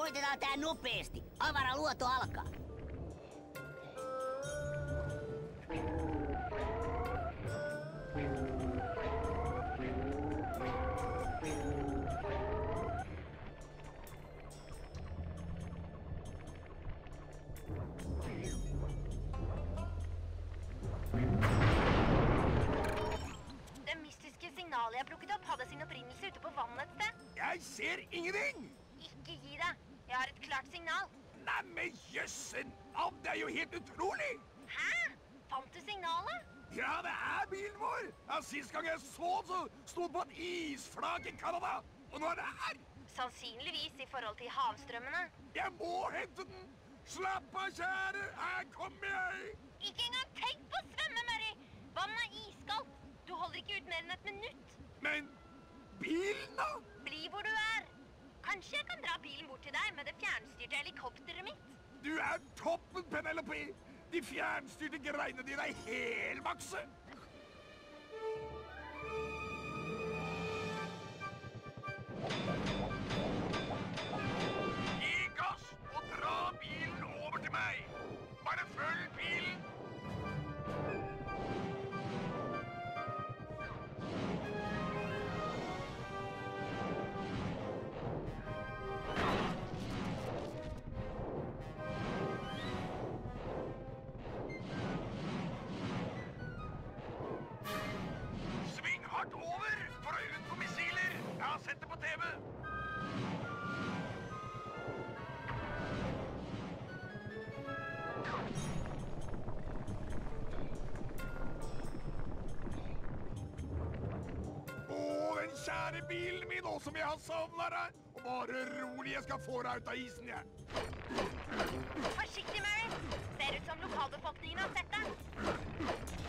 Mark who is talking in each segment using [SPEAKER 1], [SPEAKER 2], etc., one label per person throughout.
[SPEAKER 1] Koitetaan tää nopeesti. Avaraluoto alkaa.
[SPEAKER 2] Det mystiske signalet jeg plukket opp, hadde sin opprinnelse ute på vannet et sted.
[SPEAKER 3] Jeg ser ingenting!
[SPEAKER 2] Ikke gi deg. Jeg har et klart signal.
[SPEAKER 3] Neimen, jøssen! Det er jo helt utrolig!
[SPEAKER 2] Hæ? Fant du signalet?
[SPEAKER 3] Ja, det er bilen vår! Ja, sist gang jeg så den, så sto den på et isflak i Canada. Og nå er det her!
[SPEAKER 2] Sannsynligvis i forhold til havstrømmene.
[SPEAKER 3] Jeg må hente den! Slapp av, kjære! Her kommer jeg!
[SPEAKER 2] Ikke engang tenk på å svømme, Mary! Vannet er iskaldt. Du holder ikke ut mer enn et minutt.
[SPEAKER 3] Men bilen, da?
[SPEAKER 2] Bli hvor du er. Kanskje jeg kan dra bilen bort til deg med det fjernstyrte helikopteret mitt.
[SPEAKER 3] Du er toppen, Penelope! De fjernstyrte greiene dine er helmakse! Gi gass og dra bilen over til meg! Bare følg bilen! Sving hardt over for å unngå missiler! Jeg har sett det på TV! Den kjære bilen min også, som jeg har savnet deg. Og bare rolig, jeg skal få deg ut av isen, jeg.
[SPEAKER 2] Forsiktig, Mary. Ser ut som lokalbefolkningen har sett deg.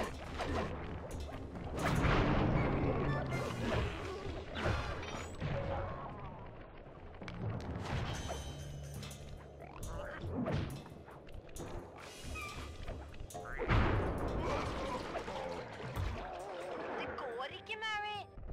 [SPEAKER 2] Det går ikke, Mary.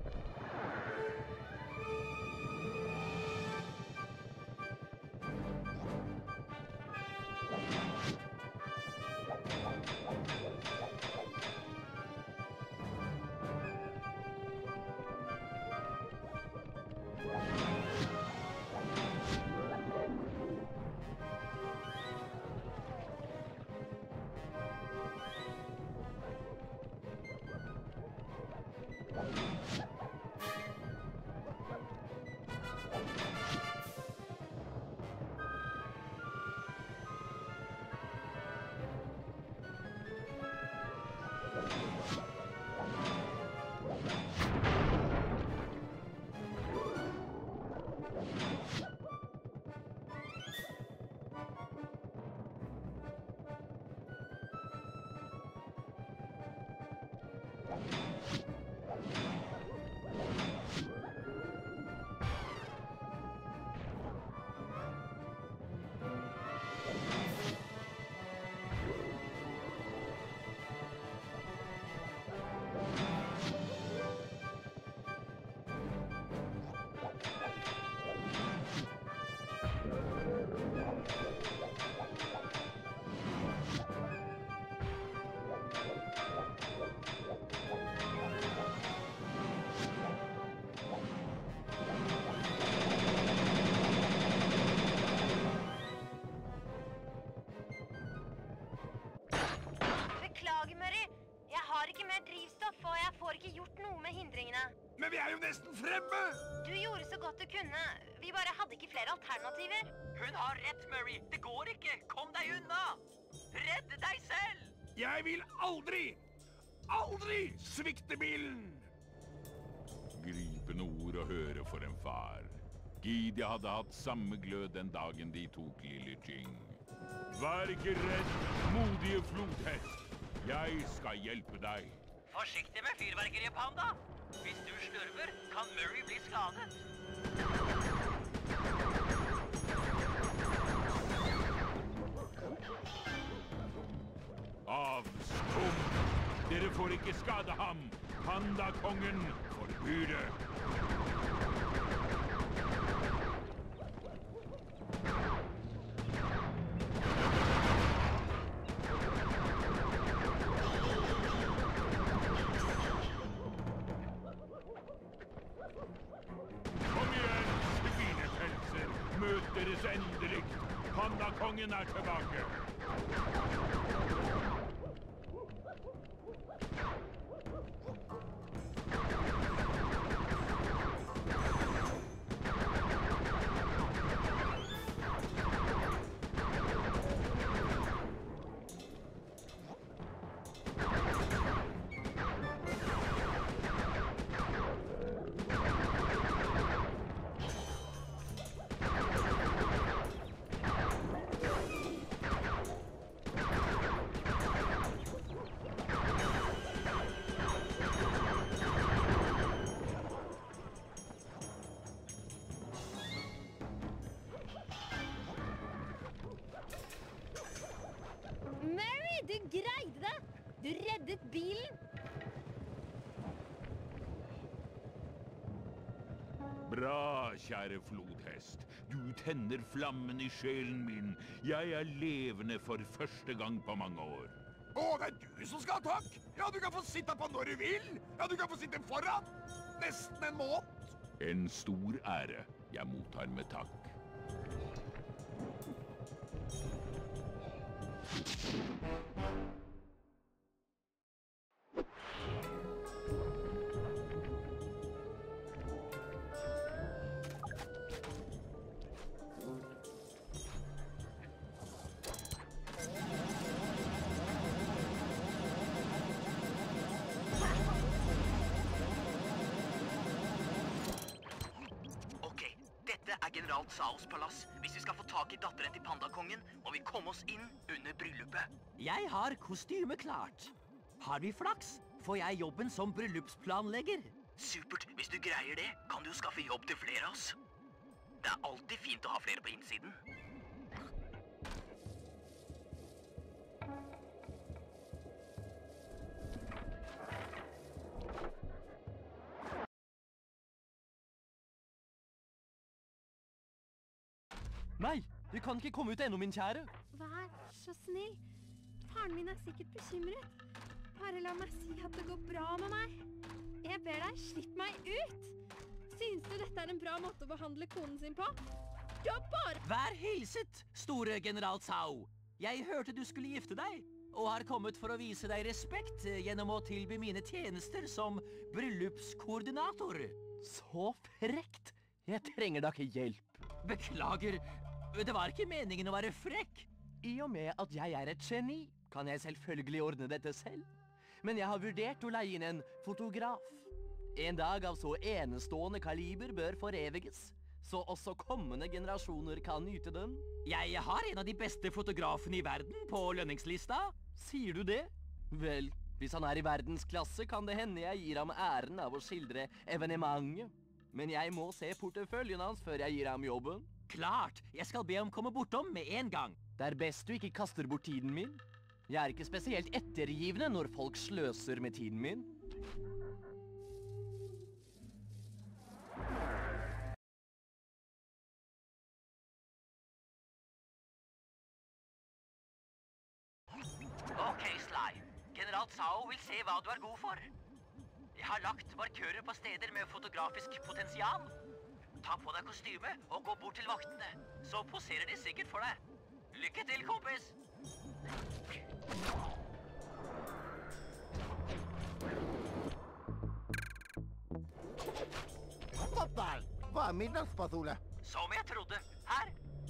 [SPEAKER 2] Beklager, Murray. Jeg har ikke mer drivstoff, og jeg får ikke gjort noe med hindringene.
[SPEAKER 3] Men vi er jo nesten fremme!
[SPEAKER 2] Du gjorde så godt du kunne. Vi bare hadde ikke flere alternativer.
[SPEAKER 4] Hun har rett, Murray. Det går ikke. Kom deg unna. Redd deg selv.
[SPEAKER 3] Jeg vil aldri svikte bilen!
[SPEAKER 5] Gripende ord å høre for en far. Gidi hadde hatt samme glød den dagen de tok lille Jing. Vær ikke redd, modige flodhest. Jeg skal hjelpe deg.
[SPEAKER 4] Forsiktig med fyrverkeriet, Panda. Hvis du slurver, kan Murray bli skadet.
[SPEAKER 5] Avskum! Dere får ikke skade ham. Pandakongen forbyr det. møtes endelig. Pandakongen er tilbake.
[SPEAKER 2] Mary, du greide det! Du reddet bilen!
[SPEAKER 5] Bra, kjære flodhest. Du tenner flammen i sjelen min. Jeg er levende for første gang på mange år.
[SPEAKER 3] Å, det er du som skal ha takk! Ja, du kan få sitte på når du vil! Ja, du kan få sitte foran! Nesten en måned!
[SPEAKER 5] En stor ære jeg mottar med takk.
[SPEAKER 4] General Tsaos palass. Hvis vi skal få tak i datteren til pandakongen, må vi komme oss inn under bryllupet.
[SPEAKER 6] Jeg har kostyme klart. Har vi flaks, får jeg jobben som bryllupsplanlegger.
[SPEAKER 4] Supert. Hvis du greier det, kan du skaffe jobb til flere av oss. Det er alltid fint å ha flere på innsiden.
[SPEAKER 6] Nei, du kan ikke komme ut ennå, min kjære.
[SPEAKER 2] Vær så snill. Faren min er sikkert bekymret. Bare la meg si at det går bra med meg. Jeg ber deg, slipp meg ut. Synes du dette er en bra måte å behandle konen sin på? Du har bare...
[SPEAKER 6] Vær hilset, store general Tsao. Jeg hørte du skulle gifte deg, og har kommet for å vise deg respekt gjennom å tilby mine tjenester som bryllupskoordinator. Så frekt. Jeg trenger da ikke hjelp. Beklager, det var ikke meningen å være frekk. I og med at jeg er et geni, kan jeg selvfølgelig ordne dette selv. Men jeg har vurdert å leie inn en fotograf. En dag av så enestående kaliber bør foreviges, så også kommende generasjoner kan nyte den. Jeg har en av de beste fotografene i verden på lønningslista. Sier du det? Vel, hvis han er i verdensklasse, kan det hende jeg gir ham æren av å skildre evenementet. Men jeg må se porteføljen hans før jeg gir ham jobben. Klart! Jeg skal be ham komme bortom med en gang. Det er best du ikke kaster bort tiden min. Jeg er ikke spesielt ettergivende når folk sløser med tiden min.
[SPEAKER 4] Ok, Sly. General Tsao vil se hva du er god for. Jeg har lagt markører på steder med fotografisk potensial. Ta på deg kostyme og gå bort til vaktene. Så poserer de sikkert for deg. Lykke til, kompis!
[SPEAKER 7] Stopp der! Hva er middagspatrulje?
[SPEAKER 4] Som jeg trodde. Her.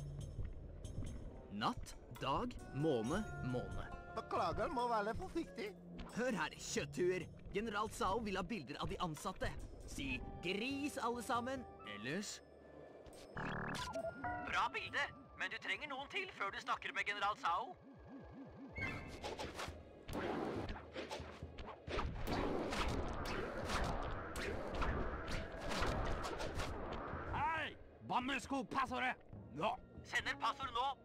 [SPEAKER 8] Natt, dag, måne, måne.
[SPEAKER 7] Beklager, må være litt forsiktig.
[SPEAKER 8] Hør her, kjøtthuer. General Tsao vil ha bilder av de ansatte. Si gris, alle sammen. Ellers...
[SPEAKER 4] Bra bilde, men du trenger noen til før du snakker med general Tsao.
[SPEAKER 6] Hei! Bammelsko-passordet! Nå!
[SPEAKER 4] Sender passord nå.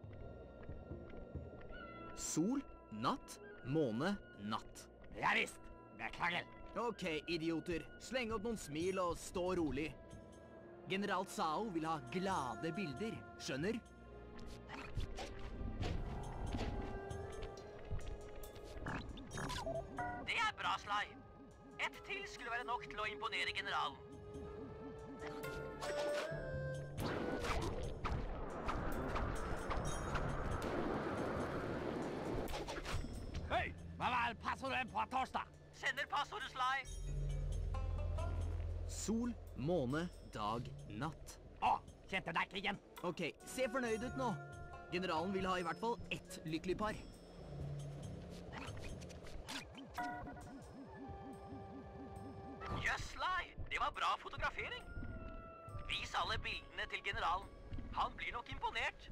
[SPEAKER 8] Sol, natt, måne, natt.
[SPEAKER 6] Ja visst. Beklager.
[SPEAKER 8] Ok, idioter. Sleng opp noen smil og stå rolig. General Tsao vil ha glade bilder, skjønner?
[SPEAKER 4] Det er bra, Sly. Et til skulle være nok til å imponere generalen.
[SPEAKER 6] på torsdag. Sender passordet, Sly.
[SPEAKER 8] Sol, måne, dag, natt.
[SPEAKER 6] Kjente deg ikke igjen.
[SPEAKER 8] Ok, se fornøyd ut nå. Generalen vil ha i hvert fall ett lykkelig par.
[SPEAKER 4] Jøss, Sly. Det var bra fotografering. Vis alle bildene til generalen. Han blir nok imponert.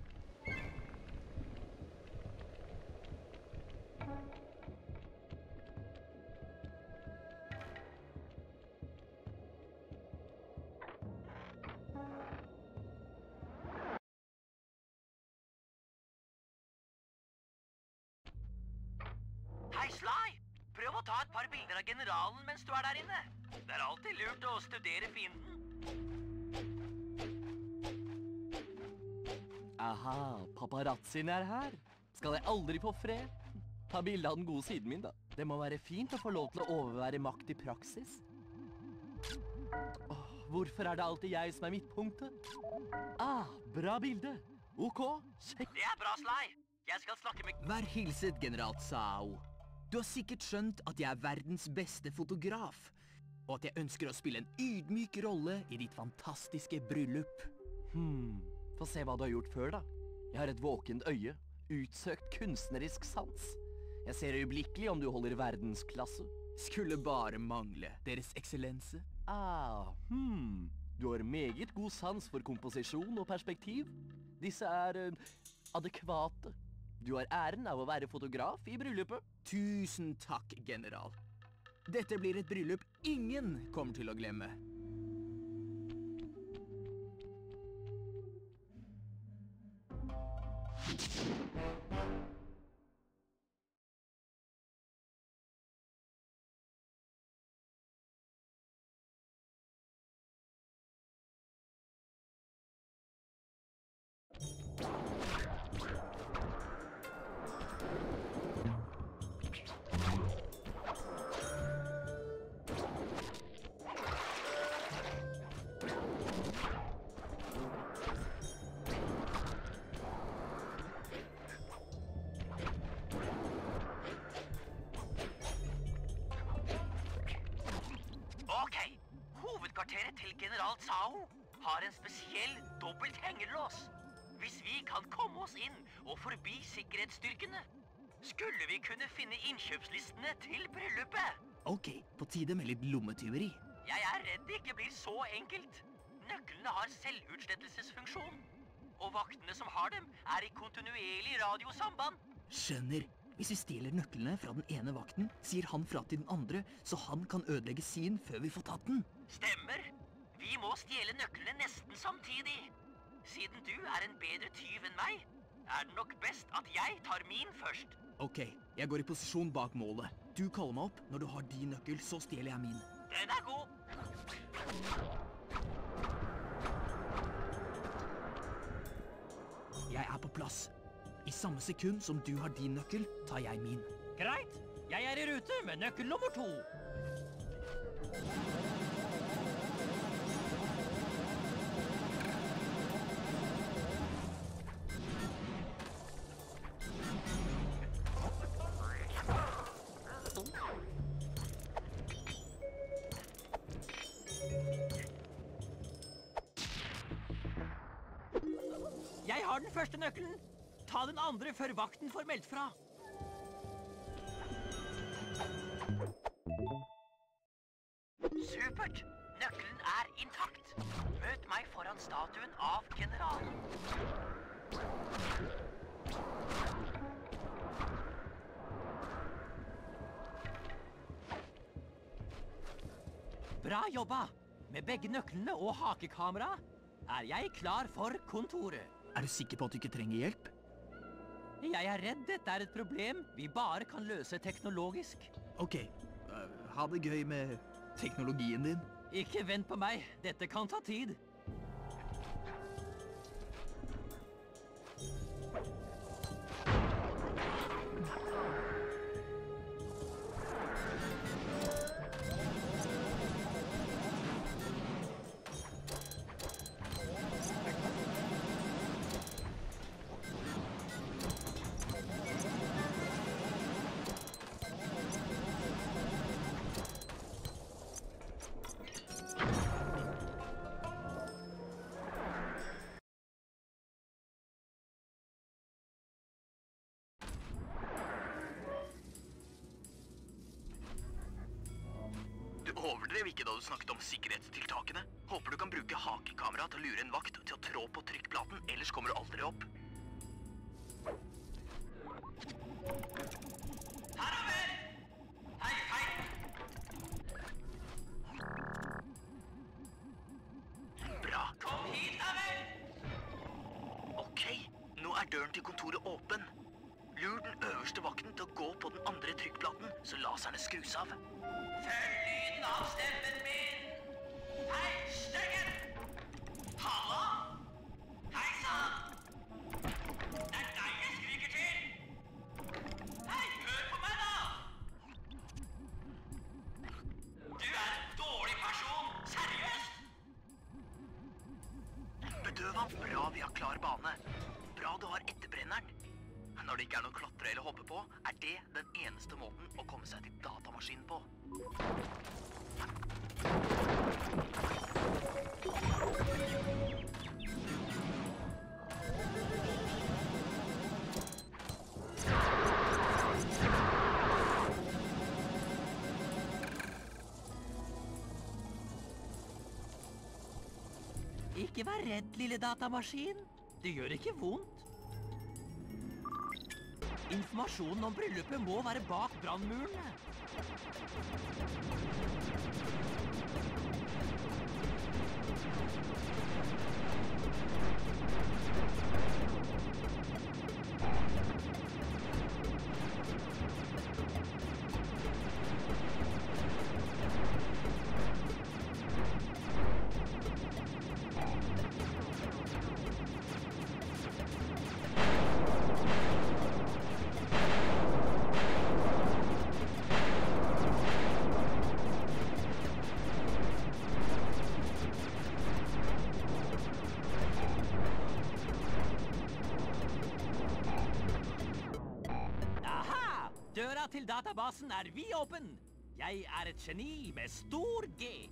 [SPEAKER 4] Hei, Sly! Prøv å ta et par bilder av generalen mens du er der inne. Det er alltid lurt å studere fienden.
[SPEAKER 9] Aha, paparazzien er her. Skal jeg aldri få fred? Ta bilde av den gode siden min, da. Det må være fint å få lov til å overvære makt i praksis. Hvorfor er det alltid jeg som er midtpunktet? Bra bilde. Ok, sjekk.
[SPEAKER 4] Det er bra, Sly. Jeg skal snakke med...
[SPEAKER 8] Vær hilset, general Sao. Du har sikkert skjønt at jeg er verdens beste fotograf, og at jeg ønsker å spille en ydmyk rolle i ditt fantastiske bryllup.
[SPEAKER 9] Få se hva du har gjort før, da. Jeg har et våkent øye, utsøkt kunstnerisk sans. Jeg ser øyeblikkelig om du holder verdensklasse.
[SPEAKER 8] Skulle bare mangle, deres eksellense.
[SPEAKER 9] Du har meget god sans for komposisjon og perspektiv. Disse er adekvate. Du har æren av å være fotograf i bryllupet.
[SPEAKER 8] Tusen takk, general. Dette blir et bryllup ingen kommer til å glemme.
[SPEAKER 4] Hovedkvarteret til general Cao har en spesiell dobbelt hengerlås. Hvis vi kan komme oss inn og forbi sikkerhetsstyrkene, skulle vi kunne finne innkjøpslistene til bryllupet.
[SPEAKER 8] Ok, på tide med litt lommetyveri.
[SPEAKER 4] Jeg er redd det ikke blir så enkelt. Nøklene har selvutslettelsesfunksjon, og vaktene som har dem er i kontinuerlig radiosamband.
[SPEAKER 8] Skjønner. Hvis vi stjeler nøklene fra den ene vakten, sier han fra til den andre, så han kan ødelegge sin før vi får tatt den.
[SPEAKER 4] Stemmer. Vi må stjele nøklene nesten samtidig. Siden du er en bedre tyv enn meg, er det nok best at jeg tar min først.
[SPEAKER 8] Ok, jeg går i posisjon bak målet. Du kaller meg opp. Når du har din nøkkel, så stjeler jeg min.
[SPEAKER 4] Den er god.
[SPEAKER 8] Jeg er på plass. I samme sekund som du har din nøkkel, tar jeg min.
[SPEAKER 6] Greit. Jeg er i rute med nøkkel nummer 2. Jeg har den første nøkkelen. Ta den andre før vakten får meldt fra.
[SPEAKER 4] Supert! Nøkkelen er intakt. Møt meg foran statuen av generalen.
[SPEAKER 6] Bra jobba! Med begge nøklene og hakekamera er jeg klar for kontoret.
[SPEAKER 8] Er du sikker på at du ikke trenger hjelp?
[SPEAKER 6] Jeg er redd dette er et problem vi bare kan løse teknologisk.
[SPEAKER 8] Ok, ha det gøy med teknologien din.
[SPEAKER 6] Ikke vent på meg, dette kan ta tid.
[SPEAKER 8] dere ikke da du snakket om sikkerhetstiltakene? Håper du kan bruke hakekamera til å lure en vakt til å trå på trykkplaten, ellers kommer du aldri opp.
[SPEAKER 4] Herover! Hei, hei!
[SPEAKER 8] Bra.
[SPEAKER 4] Kom hit, da vel!
[SPEAKER 8] Ok, nå er døren til kontoret åpen. Lur den øverste vakten til å gå på den andre trykkplaten, så laserne skrus av.
[SPEAKER 4] Følg lyden av stemmen min! Hei, styggen! Halla! Hei sann! Det er deg jeg skriker til! Hei, hør på meg da! Du er en dårlig person, seriøst!
[SPEAKER 8] Bedøv han. Bra, vi har klar bane. Bra du har etterbrenneren. Når det ikke er noe å klatre eller hoppe på, er det den eneste måten å komme seg til datamaskinen på.
[SPEAKER 6] Ikke vær redd, lille datamaskin. Det gjør ikke vondt. Informasjonen om bryllupet må være bak brannmurene. Døra til databasen er vidåpen. Jeg er et geni med stor G.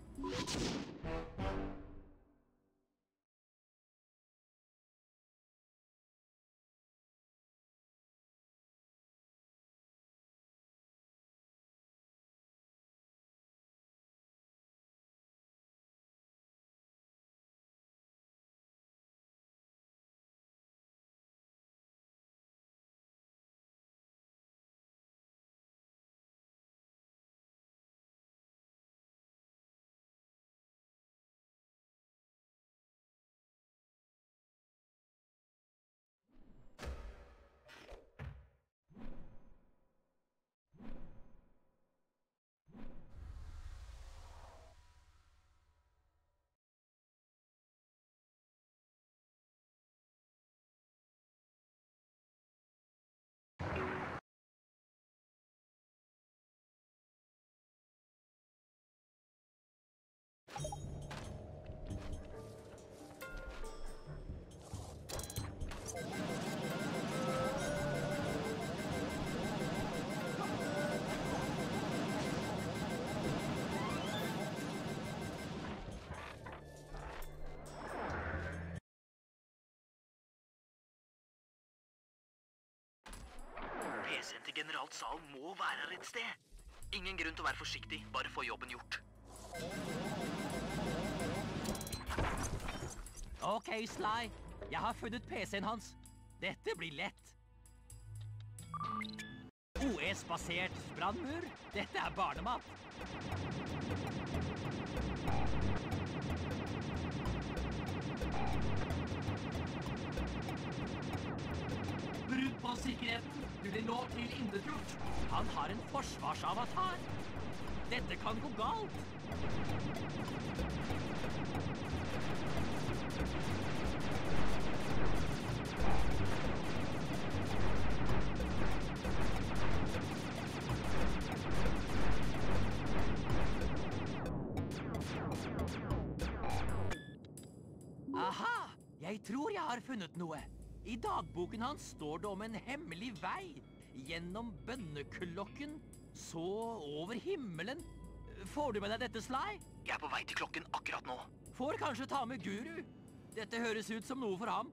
[SPEAKER 8] PC-en til general Sao må være her et sted. Ingen grunn til å være forsiktig, bare få jobben gjort.
[SPEAKER 6] Ok, Sly. Jeg har funnet PC-en hans. Dette blir lett. OS-basert brannmur. Dette er barnemat. Brudd på sikkerheten blir nå til intetgjort. Han har en forsvarsavatar. Dette kan gå galt. Aha! Jeg tror jeg har funnet noe. I dagboken hans står det om en hemmelig vei. Gjennom bønneklokken, så over himmelen. Får du med deg dette, Sly?
[SPEAKER 8] Jeg er på vei til klokken akkurat nå.
[SPEAKER 6] Får kanskje ta med Guru. Dette høres ut som noe for ham.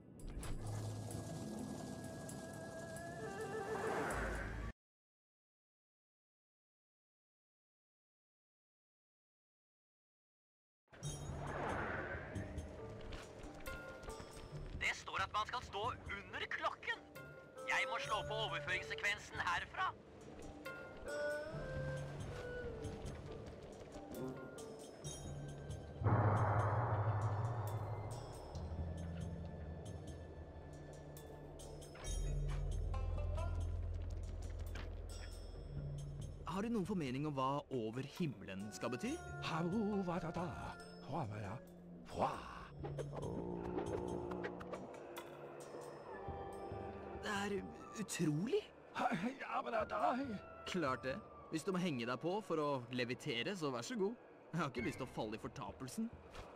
[SPEAKER 4] man skal stå under klokken. Jeg må slå på overføringssekvensen herfra.
[SPEAKER 8] Har du noen formening om hva over himmelen skal bety? Det er utrolig. Klart det. Hvis du må henge deg på for å levitere, så vær så god. Jeg har ikke lyst til å falle i fortapelsen.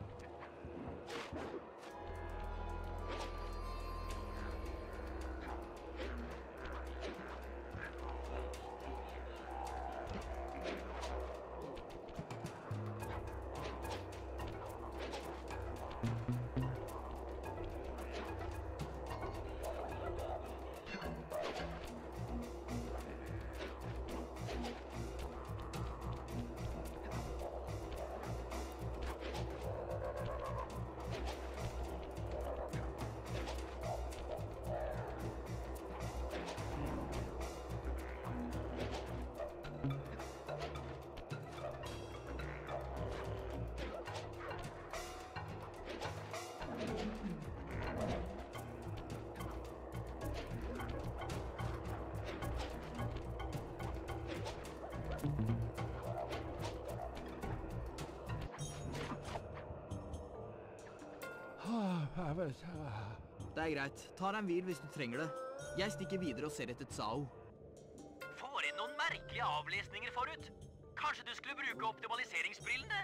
[SPEAKER 8] Det er greit. Ta deg en hvil hvis du trenger det. Jeg stikker videre og ser etter Tsao.
[SPEAKER 4] Får inn noen merkelige avlesninger forut. Kanskje du skulle bruke optimaliseringsbrillene?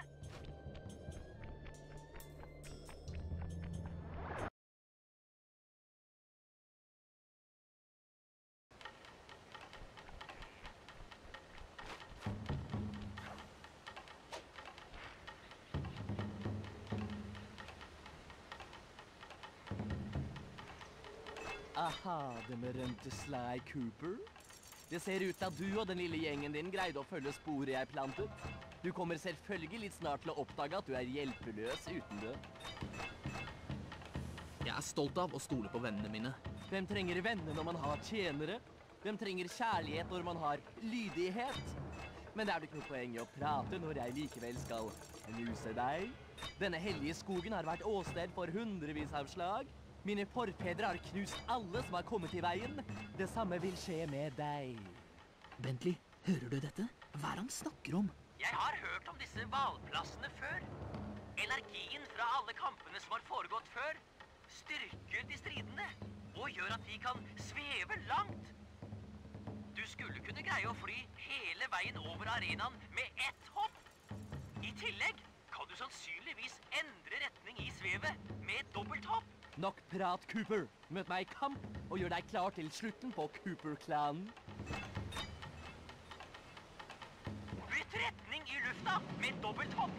[SPEAKER 9] Aha, den berømte Sly Cooper. Det ser ut til at du og den lille gjengen din greide å følge sporet jeg plantet. Du kommer selvfølgelig litt snart til å oppdage at du er hjelpeløs uten det.
[SPEAKER 8] Jeg er stolt av å stole på vennene mine.
[SPEAKER 9] Hvem trenger venner når man har tjenere? Hvem trenger kjærlighet når man har lydighet? Men det er jo ikke noe poeng i å prate når jeg likevel skal knuse deg. Denne hellige skogen har vært åsted for hundrevis av slag. Mine forfedre har knust alle som har kommet i veien. Det samme vil skje med deg.
[SPEAKER 8] Bentley, hører du dette? Hva er han snakker om?
[SPEAKER 4] Jeg har hørt om disse valplassene før. Energien fra alle kampene som har foregått før, styrker de stridende og gjør at de kan sveve langt. Du skulle kunne greie å fly hele veien over arenaen med ett hopp. I tillegg kan du sannsynligvis endre retning i svevet med et dobbelt hopp.
[SPEAKER 9] Nok prat, Cooper. Møt meg i kamp og gjør deg klar til slutten på Cooper-klanen.
[SPEAKER 4] Bytt retning i lufta med dobbelt hopp.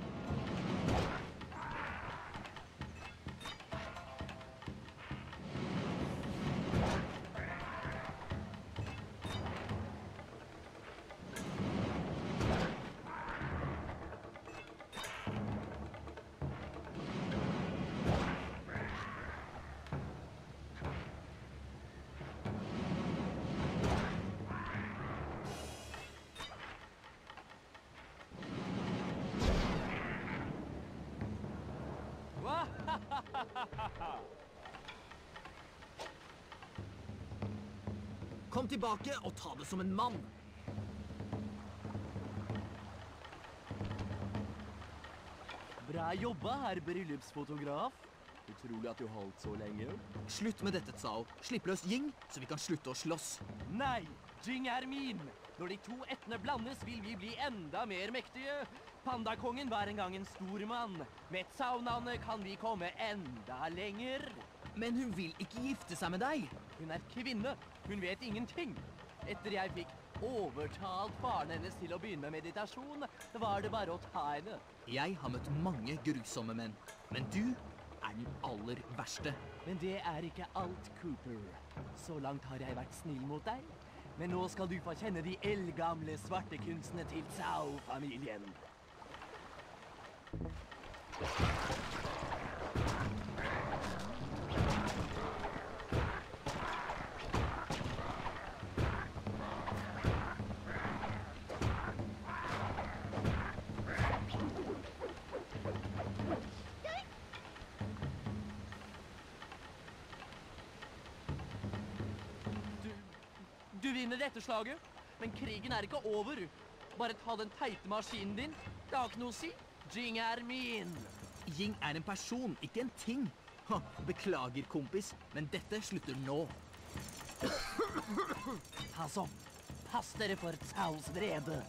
[SPEAKER 8] Kom tilbake og ta det som en mann.
[SPEAKER 9] Bra jobba, herr bryllupsfotograf. Utrolig at du holdt så lenge.
[SPEAKER 8] Slutt med dette, Tsao. Slipp løs Ying, så vi kan slutte å slåss.
[SPEAKER 9] Nei, Jing er min. Når de to ættene blandes, vil vi bli enda mer mektige. Pandakongen var en gang en stor mann. Med Tsao-navnet kan vi komme enda lenger.
[SPEAKER 8] Men hun vil ikke gifte seg med deg.
[SPEAKER 9] Hun er kvinne. Hun vet ingenting. Etter jeg fikk overtalt faren hennes til å begynne med meditasjon, var det bare å ta henne.
[SPEAKER 8] Jeg har møtt mange grusomme menn, men du er den aller verste.
[SPEAKER 9] Men det er ikke alt, Cooper. Så langt har jeg vært snill mot deg. Men nå skal du få kjenne de eldgamle svartekunstene til Tsao-familien. Du vinner dette slaget, men krigen er ikke over. Bare ta den teite maskinen din. Det har ikke noe å si. Jing er min.
[SPEAKER 8] Ying er en person, ikke en ting. Ha, beklager, kompis, men dette slutter nå.
[SPEAKER 9] Pass opp. Pass dere for Caos vrede.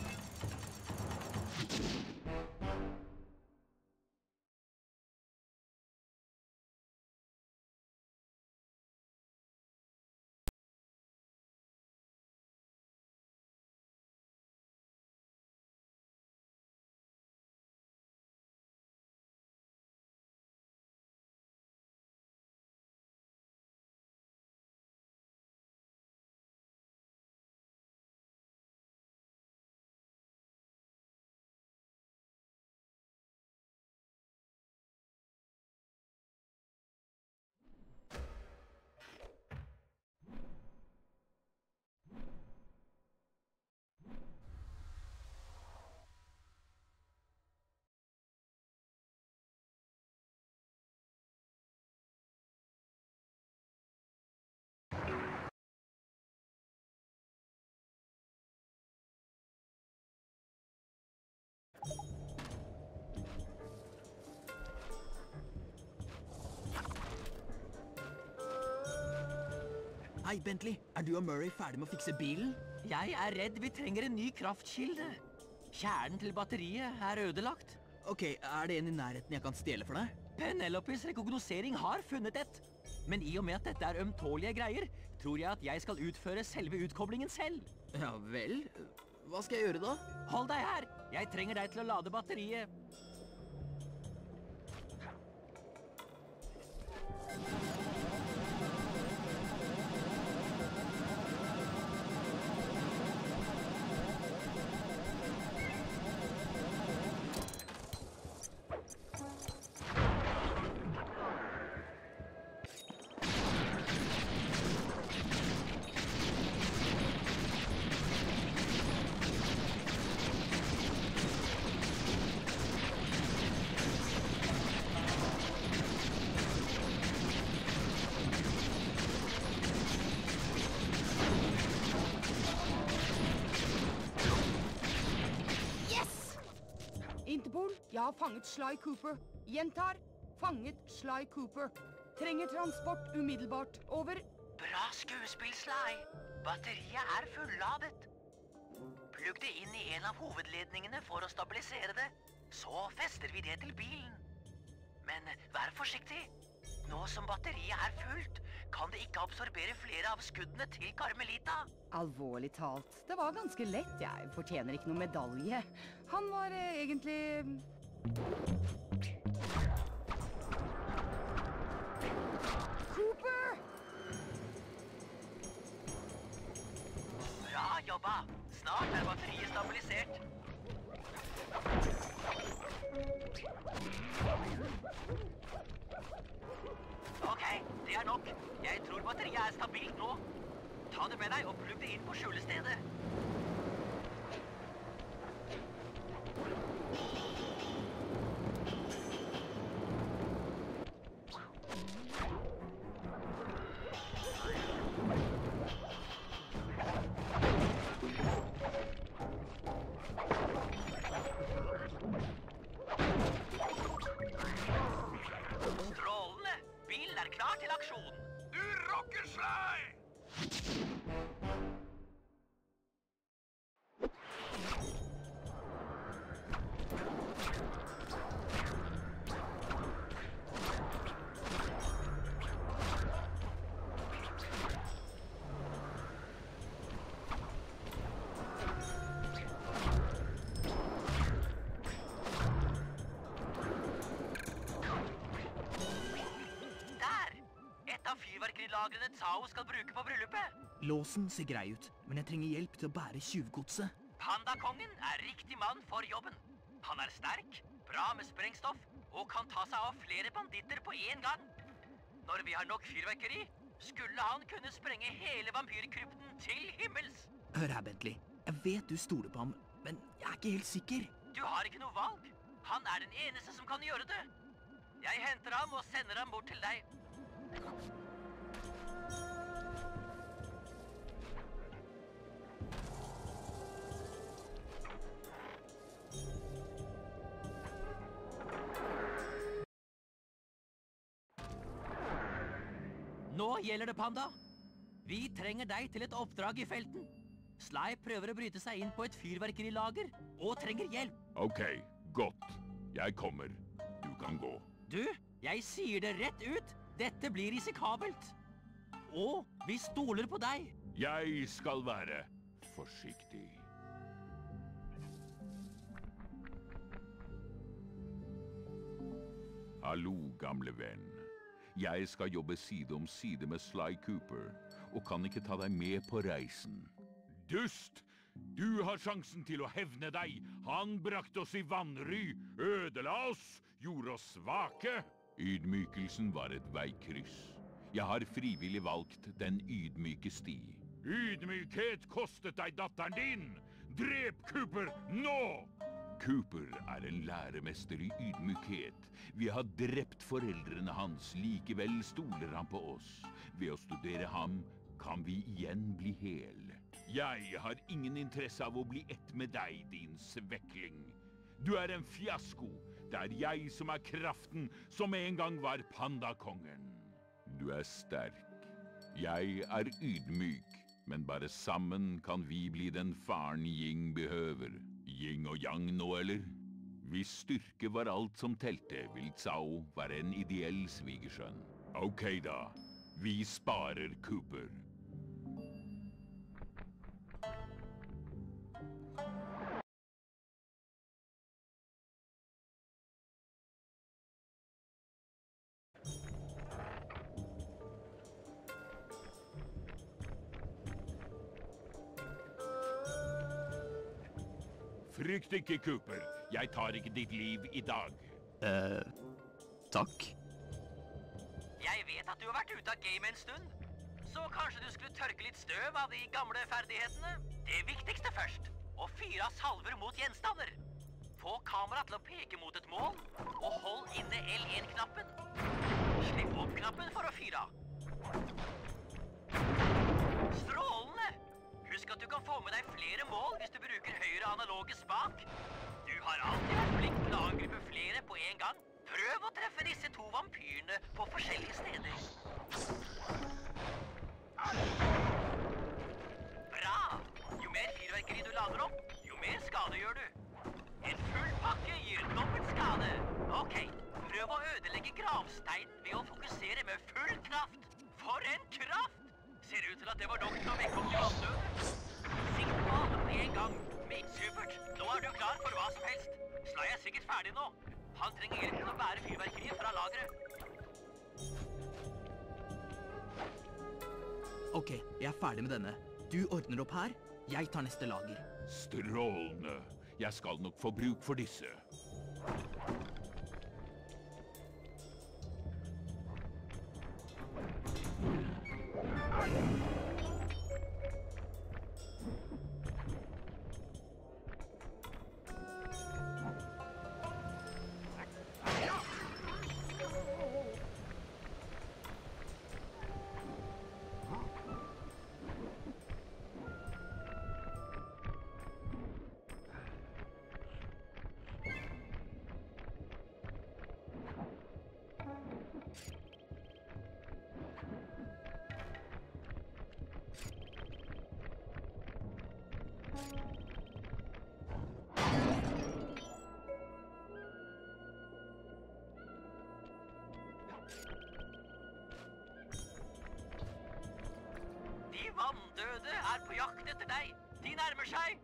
[SPEAKER 8] Hei, Bentley. Er du og Murray ferdig med å fikse bilen?
[SPEAKER 6] Jeg er redd vi trenger en ny kraftkilde. Kjernen til batteriet er ødelagt.
[SPEAKER 8] Ok, er det en i nærheten jeg kan stjele for deg?
[SPEAKER 6] Penelopes rekognosering har funnet et. Men i og med at dette er ømtålige greier, tror jeg at jeg skal utføre selve utkoblingen selv.
[SPEAKER 8] Ja vel? Hva skal jeg gjøre da?
[SPEAKER 6] Hold deg her! Jeg trenger deg til å lade batteriet.
[SPEAKER 10] Interpol, jeg har fanget Sly Cooper. Gjentar, fanget Sly Cooper. Trenger transport umiddelbart. Over.
[SPEAKER 4] Bra skuespill, Sly. Batteriet er fulladet. Plugg det inn i en av hovedledningene for å stabilisere det. Så fester vi det til bilen. Men vær forsiktig. Nå som batteriet er fullt, kan det ikke absorbere flere av skuddene til Carmelita.
[SPEAKER 10] Alvorlig talt, det var ganske lett. Jeg fortjener ikke noe medalje. Han var egentlig... Cooper!
[SPEAKER 4] Bra jobba. Snart er batteriet stabilisert. Ok, det er nok. Jeg tror batteriet er stabilt nå. Ta det med deg og plugg det inn på skjulestedet. Strålende! Bilen er klar til aksjon.
[SPEAKER 3] Du rocker, Sly!
[SPEAKER 4] Fyrverkerilagrene Cao skal bruke på bryllupet.
[SPEAKER 8] Låsen ser grei ut, men jeg trenger hjelp til å bære tjuvgodset.
[SPEAKER 4] Pandakongen er riktig mann for jobben. Han er sterk, bra med sprengstoff, og kan ta seg av flere banditter på en gang. Når vi har nok fyrverkeri, skulle han kunne sprenge hele vampyrkrypten til himmels.
[SPEAKER 8] Hør her, Bentley. Jeg vet du stoler på ham, men jeg er ikke helt sikker.
[SPEAKER 4] Du har ikke noe valg. Han er den eneste som kan gjøre det. Jeg henter ham og sender ham bort til deg.
[SPEAKER 6] Nå gjelder det, Panda. Vi trenger deg til et oppdrag i felten. Sly prøver å bryte seg inn på et fyrverkerilager og trenger hjelp.
[SPEAKER 5] Ok, godt. Jeg kommer. Du kan gå.
[SPEAKER 6] Du, jeg sier det rett ut. Dette blir risikabelt. Og vi stoler på deg.
[SPEAKER 5] Jeg skal være forsiktig. Hallo, gamle venn. Jeg skal jobbe side om side med Sly Cooper, og kan ikke ta deg med på reisen. Dust! Du har sjansen til å hevne deg. Han brakte oss i vanry, ødela oss, gjorde oss svake. Ydmykelsen var et veikryss. Jeg har frivillig valgt den ydmyke sti. Ydmykhet kostet deg datteren din! Drep Cooper nå! Cooper er en læremester i ydmykhet. Vi har drept foreldrene hans, likevel stoler han på oss. Ved å studere ham kan vi igjen bli hel. Jeg har ingen interesse av å bli ett med deg, din svekling. Du er en fiasko. Det er jeg som er kraften som en gang var pandakongen. Du er sterk. Jeg er ydmyk, men bare sammen kan vi bli den faren Ying behøver. Yin og yang nå, eller? Hvis styrke var alt som telte, vil Cao være en ideell svigersønn. Ok da, vi sparer Cooper. Frykt ikke, Cooper. Jeg tar ikke ditt liv i dag.
[SPEAKER 8] Takk.
[SPEAKER 4] Jeg vet at du har vært ute av game en stund. Så kanskje du skulle tørke litt støv av de gamle ferdighetene? Det viktigste først. Å fyre av salver mot gjenstander. Få kamera til å peke mot et mål, og hold inne L1-knappen. Slipp opp knappen for å fyre av. Strålende! Husk at du kan få med deg flere mål hvis du bruker høyre analoge spak. Du har alltid vært flink til å angripe flere på en gang. Prøv å treffe disse to vampyrene på forskjellige steder. Bra! Jo mer fyrverkeri du lader opp, jo mer skade gjør du. En full pakke gir dobbelt skade. Ok, prøv å ødelegge gravsteinen ved å fokusere med full kraft. For en kraft! Ser ut til at det var nok til å vekke opp de vanndøde. Sikt på alle på en gang. Supert. Nå er du klar for hva som helst. Sly er sikkert ferdig nå. Han trenger hjelp til å bære fyrverkeriet fra lageret.
[SPEAKER 8] Ok, jeg er ferdig med denne. Du ordner opp her, jeg tar neste lager.
[SPEAKER 5] Strålende. Jeg skal nok få bruk for disse.
[SPEAKER 4] De vanndøde er på jakt etter deg. De nærmer seg.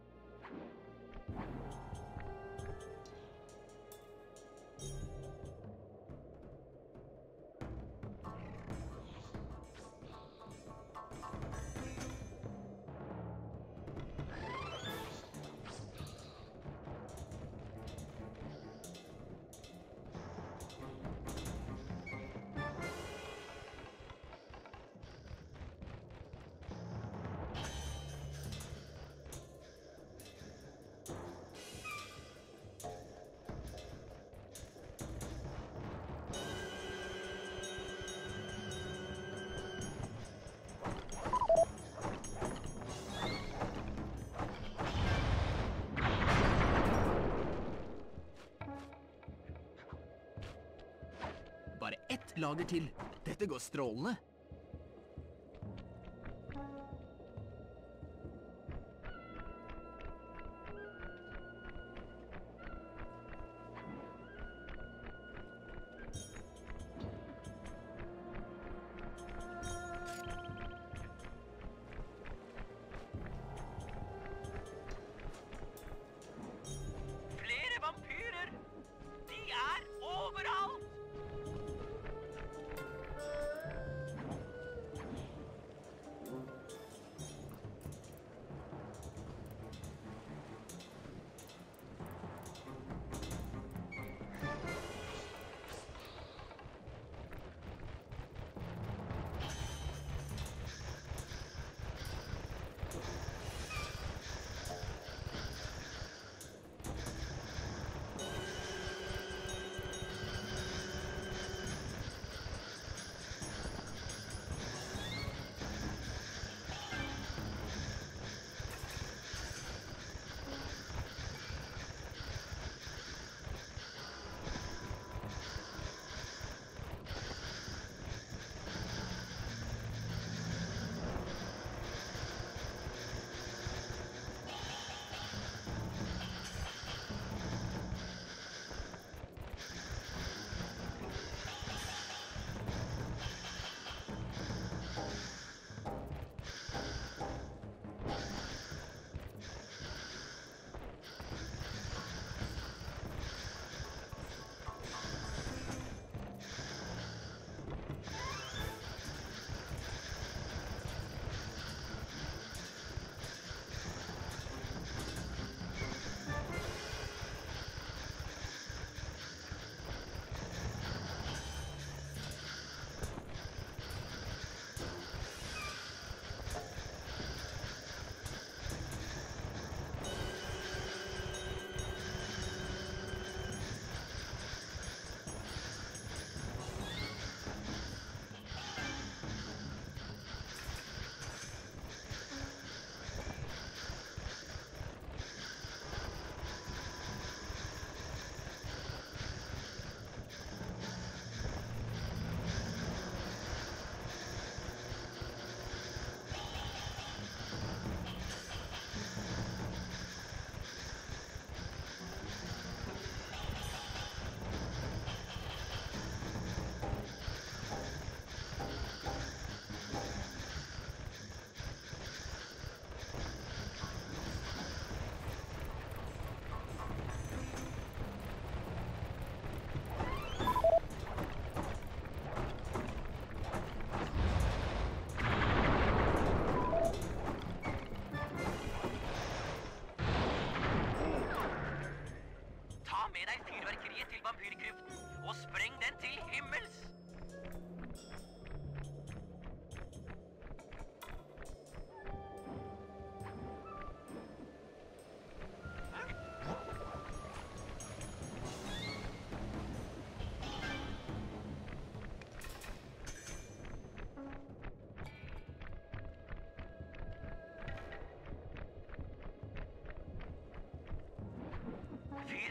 [SPEAKER 8] Bare ett lager til. Dette går strålende.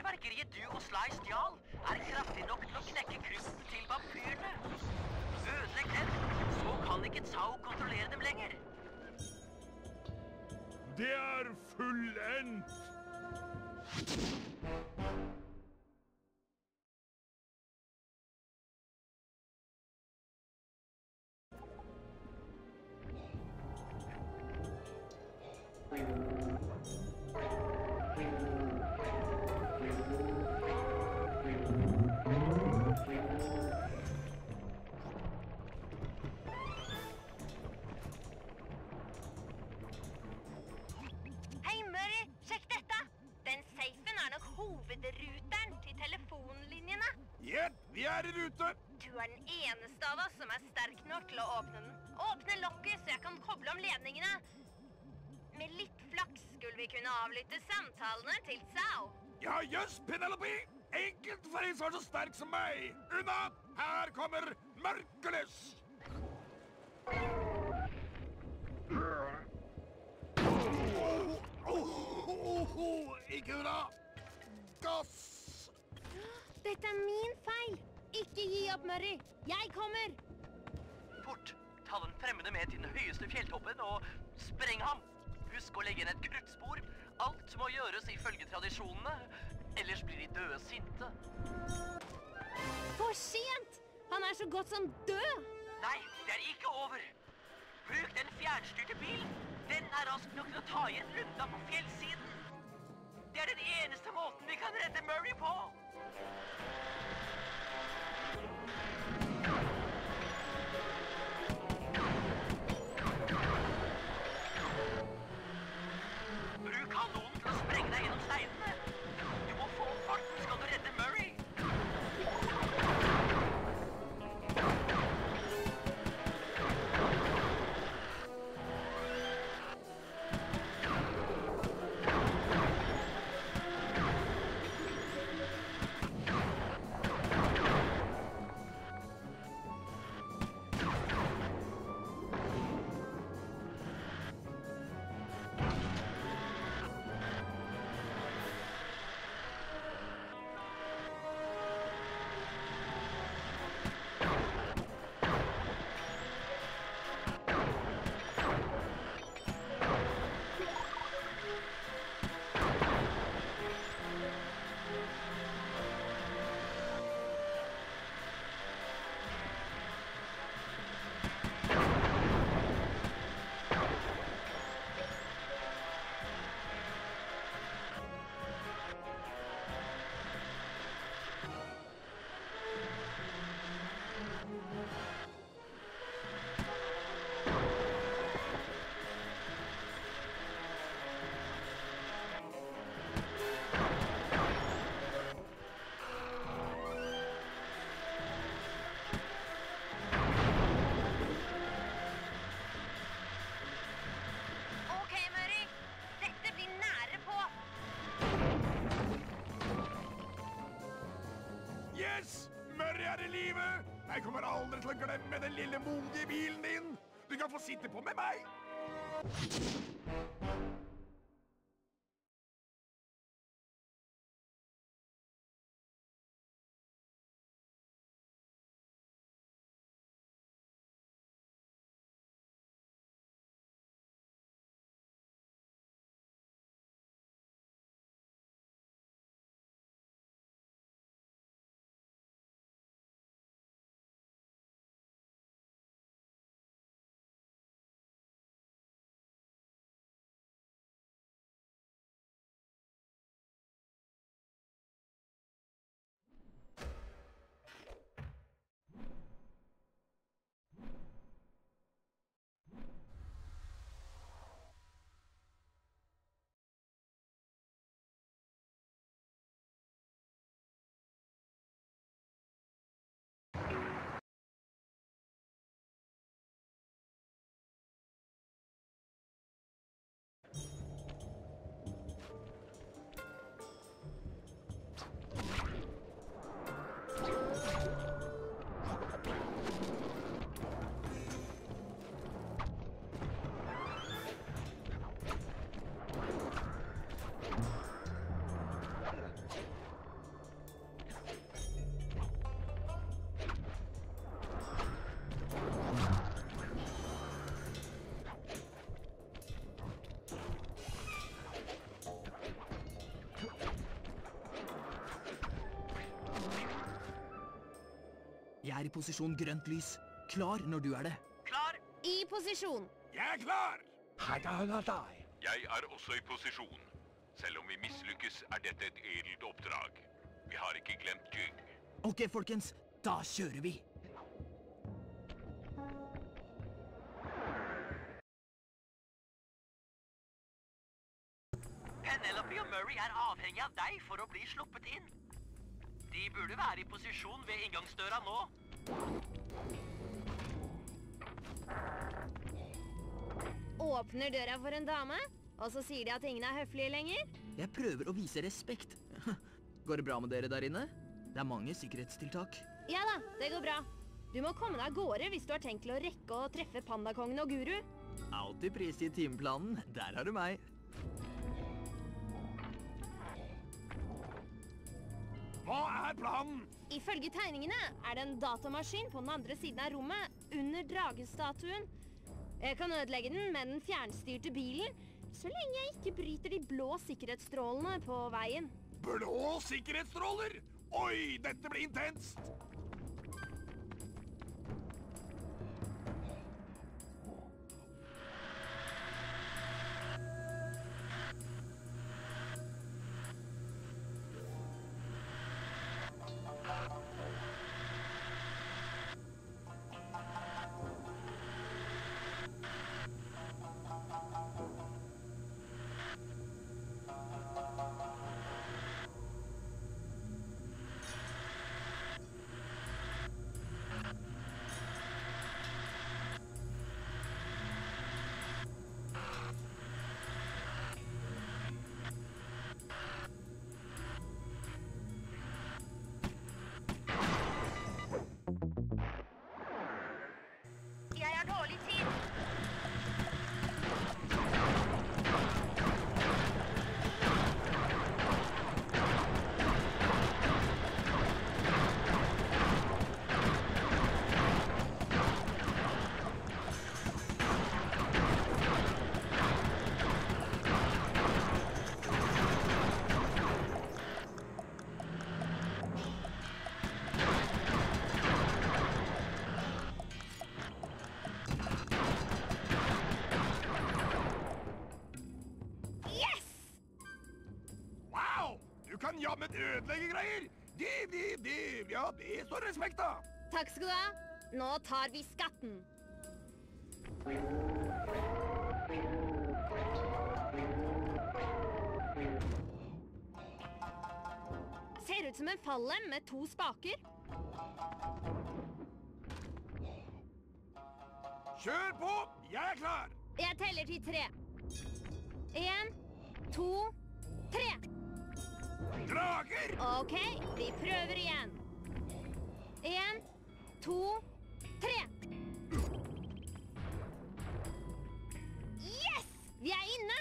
[SPEAKER 4] fyrverkeriet du og Sly stjal, er kraftig nok til å knekke krybben til vampyrene. Ødelegg dem, så kan ikke Zao kontrollere dem lenger.
[SPEAKER 5] Det er fullendt!
[SPEAKER 2] Hei, Murray, sjekk dette! Den safen er nok hovedruteren til telefonlinjene.
[SPEAKER 3] Gjett, vi er i rute.
[SPEAKER 2] Du er den eneste av oss som er sterk nok til å åpne den. Åpne lokket så jeg kan koble om ledningene. Med litt flaks skulle vi kunne avlytte samtalene til Zao.
[SPEAKER 3] Ja, jøss, Penelope. Enkelt for en som er så sterk som meg. Unna, her kommer Mørkelys. Ikke unna. Gass.
[SPEAKER 2] Dette er min feil. Ikke gi opp, Murray. Jeg kommer.
[SPEAKER 4] Fort, ta den fremmede med til den høyeste fjelltoppen og spreng ham. Husk å legge inn et kruttspor. Alt må gjøres ifølge tradisjonene, ellers blir de døde sinte.
[SPEAKER 2] For sent! Han er så godt som død.
[SPEAKER 4] Nei, det er ikke over. Bruk den fjernstyrte bilen. Den er rask nok til å ta igjen runda på fjellsiden. Det er den eneste måten vi kan redde Murray på. Bruk kanonen til å sprenge deg gjennom steinene. Du må få opp farten, skal du redde Murray.
[SPEAKER 3] Jeg kommer aldri til å glemme den lille modige bilen din. Du kan få sitte på med meg.
[SPEAKER 8] er i posisjon grønt lys. Klar når du er det.
[SPEAKER 4] Klar?
[SPEAKER 2] I posisjon.
[SPEAKER 3] Jeg er klar!
[SPEAKER 5] Jeg er også i posisjon. Selv om vi mislykkes, er dette et edelt oppdrag. Vi har ikke glemt Jing.
[SPEAKER 8] Ok, folkens. Da kjører vi.
[SPEAKER 4] Penelope og Murray er avhengig av deg for å bli sluppet inn. De burde være i posisjon ved inngangsdøra nå.
[SPEAKER 2] Åpner døra for en dame, og så sier de at ingen er høflige lenger.
[SPEAKER 8] Jeg prøver å vise respekt. Går det bra med dere der inne? Det er mange sikkerhetstiltak.
[SPEAKER 2] Ja da, det går bra. Du må komme deg av gårde hvis du har tenkt til å rekke å treffe pandakongen og Guru.
[SPEAKER 8] Alltid prisgitt timeplanen. Der har du meg.
[SPEAKER 3] Hva er planen?
[SPEAKER 2] Ifølge tegningene er det en datamaskin på den andre siden av rommet, under dragestatuen. Jeg kan ødelegge den med den fjernstyrte bilen, så lenge jeg ikke bryter de blå sikkerhetsstrålene på veien.
[SPEAKER 3] Blå sikkerhetsstråler? Oi, dette blir intenst!
[SPEAKER 2] Jeg har dårlig tid.
[SPEAKER 3] Du kan jammen ødelegge greier! Ja, det står respekt av!
[SPEAKER 2] Takk skal du ha. Nå tar vi skatten. Ser ut som en fallem med 2 spaker.
[SPEAKER 3] Kjør på! Jeg er klar!
[SPEAKER 2] Jeg teller til 3. 1, 2, 3.
[SPEAKER 3] Drager!
[SPEAKER 2] Ok, vi prøver igjen. 1, 2, 3. Yes! Vi er inne!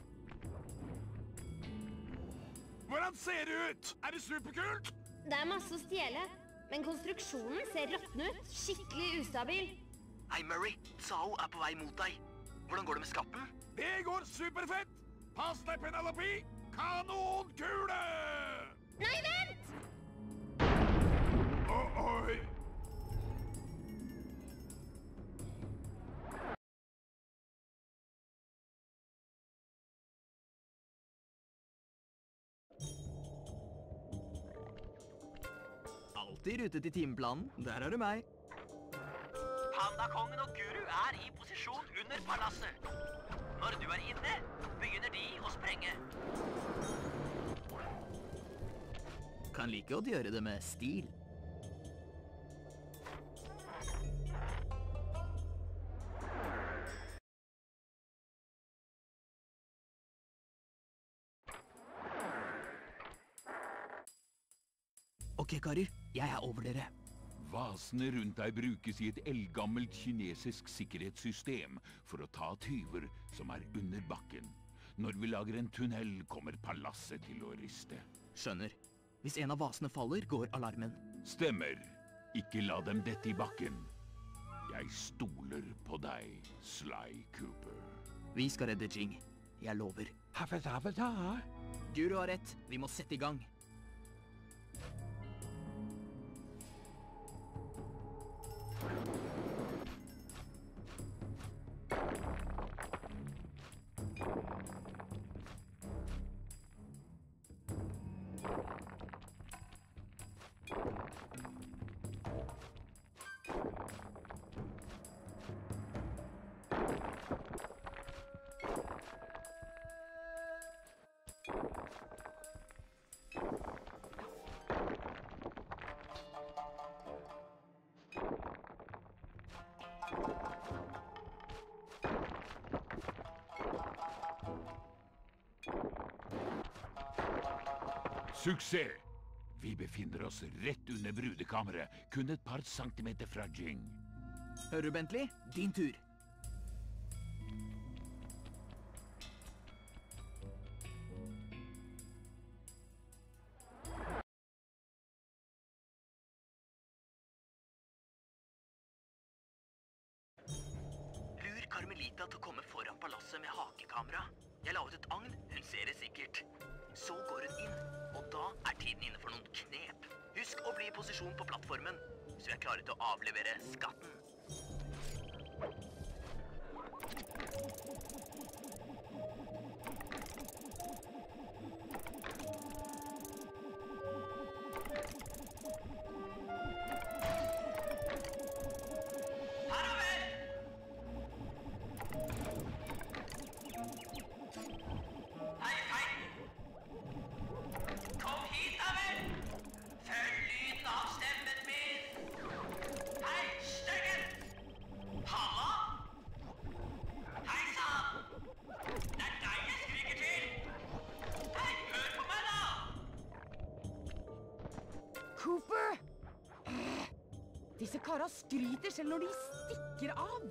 [SPEAKER 3] Hvordan ser det ut? Er det superkult?
[SPEAKER 2] Det er masse å stjele, men konstruksjonen ser råtten ut. Skikkelig ustabil.
[SPEAKER 6] Hei, Murray. Sao er på vei mot deg. Hvordan går det med skatten?
[SPEAKER 3] Det går superfett! Pass deg, Penelope! Kanonkule!
[SPEAKER 2] Nei, vent!
[SPEAKER 3] Oi!
[SPEAKER 8] Alltid i rute til timeplanen. Der har du meg.
[SPEAKER 4] Pandakongen og Guru er i posisjon under palasset. Når du er inne, begynner de å sprenge.
[SPEAKER 8] Kan like godt gjøre det med stil. Ok, karer. Jeg er over dere.
[SPEAKER 5] Vasene rundt deg brukes i et eldgammelt kinesisk sikkerhetssystem for å ta tyver som er under bakken. Når vi lager en tunnel, kommer palasset til å riste.
[SPEAKER 8] Skjønner. Hvis en av vasene faller, går alarmen.
[SPEAKER 5] Stemmer. Ikke la dem dette i bakken. Jeg stoler på deg, Sly Cooper.
[SPEAKER 8] Vi skal redde Jing. Jeg lover. Guru har rett. Vi må sette i gang.
[SPEAKER 5] Suksess! Vi befinner oss rett under brudekammeret, kun et par centimeter fra Jing.
[SPEAKER 8] Hører du, Bentley? Din tur.
[SPEAKER 6] Lur Carmelita til å komme foran palasset med hakekamera. Jeg la ut et agn, hun ser det sikkert. Så går hun inn, og da er tiden inne for noen knep. Husk å bli i posisjon på plattformen, så jeg er klar til å avlevere skatten.
[SPEAKER 10] Cooper! Disse karene skryter selv når de stikker av.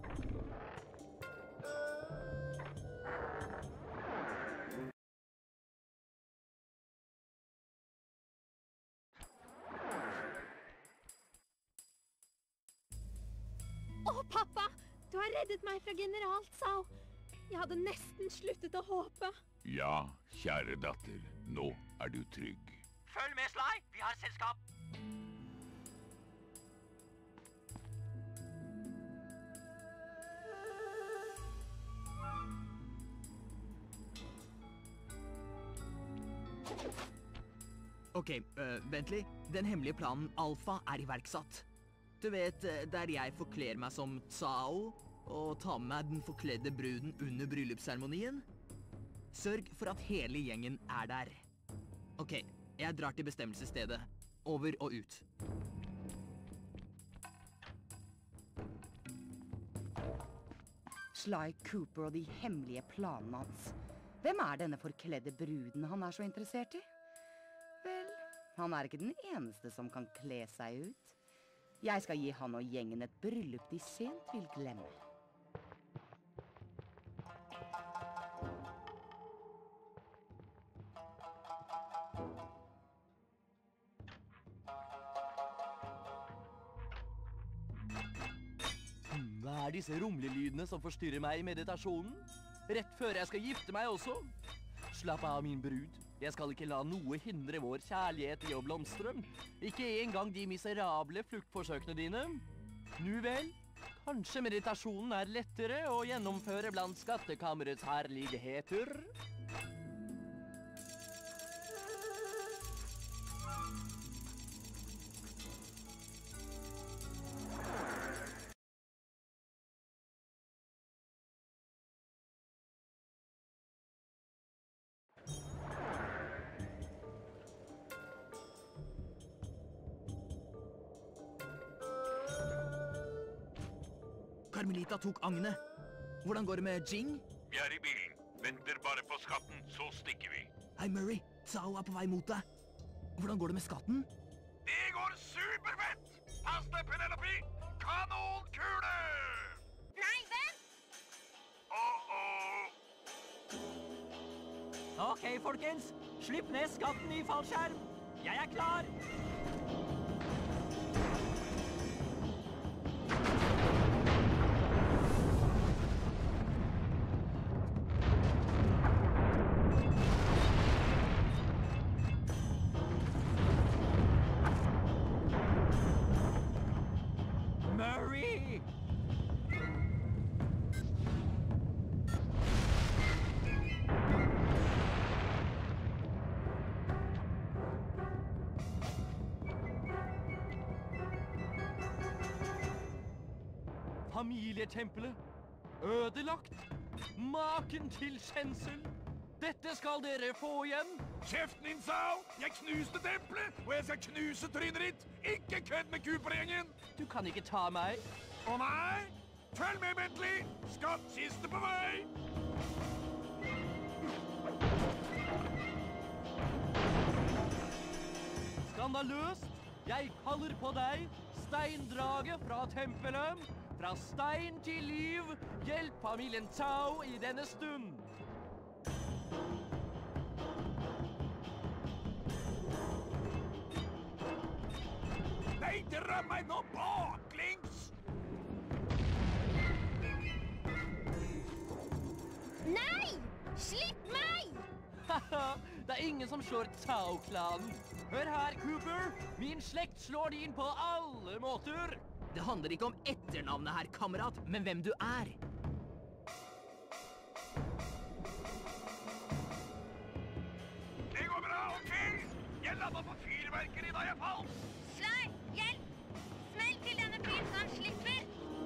[SPEAKER 2] Å, pappa! Du har reddet meg fra general Tsao. Jeg hadde nesten sluttet å håpe.
[SPEAKER 5] Ja, kjære datter, nå er du trygg.
[SPEAKER 4] Følg med, Sly! Vi har selskap!
[SPEAKER 8] Ok, Bentley, den hemmelige planen Alpha er iverksatt. Du vet, der jeg forkler meg som Tsao, og tar med meg den forkledde bruden under bryllupsseremonien. Sørg for at hele gjengen er der. Ok, jeg drar til bestemmelsesstedet. Over og ut.
[SPEAKER 10] Sly Cooper og de hemmelige planene hans. Hvem er denne forkledde bruden han er så interessert i? Vel, han er ikke den eneste som kan kle seg ut. Jeg skal gi han og gjengen et bryllup de sent vil glemme.
[SPEAKER 9] Hva er disse rumlelydene som forstyrrer meg i meditasjonen? Rett før jeg skal gifte meg også. Slapp av, min brud. Jeg skal ikke la noe hindre vår kjærlighet i å blomstre. Ikke engang de miserable fluktforsøkene dine. Nu vel, kanskje meditasjonen er lettere å gjennomføre blant skattekammerets herligheter?
[SPEAKER 8] Carmelita tok agnet. Hvordan går det med Jing?
[SPEAKER 5] Vi er i bilen. Venter bare på skatten, så stikker vi.
[SPEAKER 8] Hei, Murray. Tsao er på vei mot deg. Hvordan går det med skatten?
[SPEAKER 3] Det går superfett! Pass deg, Penelope! Kanonkule!
[SPEAKER 2] Nei, vent!
[SPEAKER 6] Ok, folkens. Slipp ned skatten i fallskjerm. Jeg er klar. Murray!
[SPEAKER 9] Familietempelet. Ødelagt. Maken til kjensel. Dette skal dere få igjen.
[SPEAKER 3] Kjeften din, Sao! Jeg knuste tempelet, og jeg skal knuse trynet ditt! Ikke kødd med Cooper-gjengen!
[SPEAKER 9] Du kan ikke ta meg.
[SPEAKER 3] Å nei! Følg med, Bentley! Skattkiste på vei!
[SPEAKER 9] skandaløst. Jeg kaller på deg, steindrage fra tempelet. Fra stein til liv, hjelp familien Cao i denne stund.
[SPEAKER 3] Nei, dra meg nå baklengs!
[SPEAKER 2] Nei! Slipp meg!
[SPEAKER 9] Haha, det er ingen som slår Cao-klanen. Hør her, Cooper. Min slekt slår din på alle måter.
[SPEAKER 8] Det handler ikke om etternavnet her, kamerat, men hvem du er.
[SPEAKER 3] Det går bra, ok? Jeg landet på fyrverkeri da jeg falt.
[SPEAKER 2] Sly, hjelp! Smell til denne fyren så han slipper!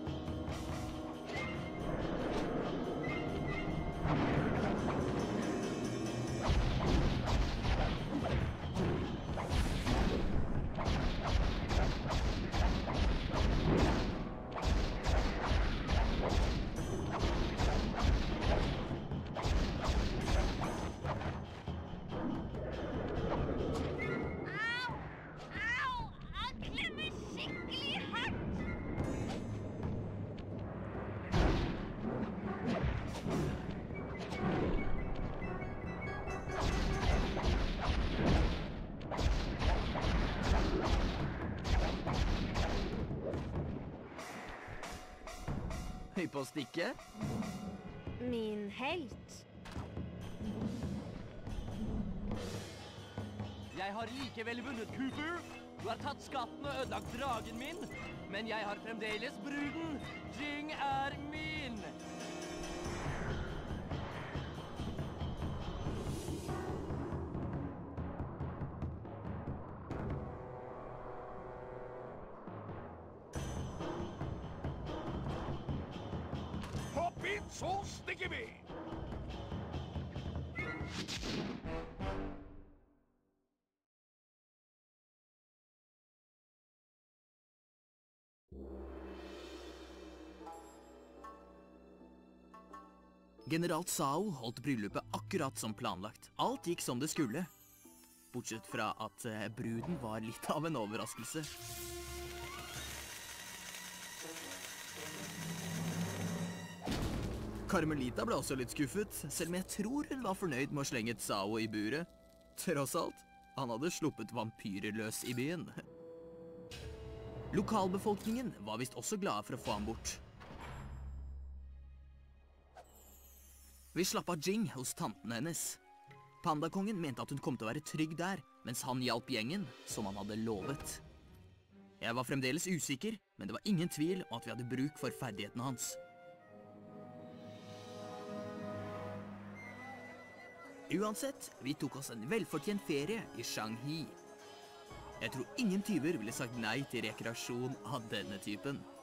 [SPEAKER 8] Høy på stikket?
[SPEAKER 2] Min helt.
[SPEAKER 9] Jeg har likevel vunnet, Cooper. Du har tatt skatten og ødelagt dragen min, men jeg har fremdeles bruden. Jing er min.
[SPEAKER 3] Hopp inn, så stikker vi!
[SPEAKER 8] General Cao holdt bryllupet akkurat som planlagt. Alt gikk som det skulle. Bortsett fra at bruden var litt av en overraskelse. Carmelita ble også litt skuffet, selv om jeg tror hun var fornøyd med å slenge Cao i buret. Tross alt, han hadde sluppet vampyrer løs i byen. Lokalbefolkningen var visst også glade for å få ham bort. Vi slapp av Jing hos tanten hennes. Pandakongen mente at hun kom til å være trygg der, mens han hjalp gjengen, som han hadde lovet. Jeg var fremdeles usikker, men det var ingen tvil om at vi hadde bruk for ferdighetene hans. Uansett, vi tok oss en velfortjent ferie i Shanghai. Jeg tror ingen tyver ville sagt nei til rekreasjon av denne typen.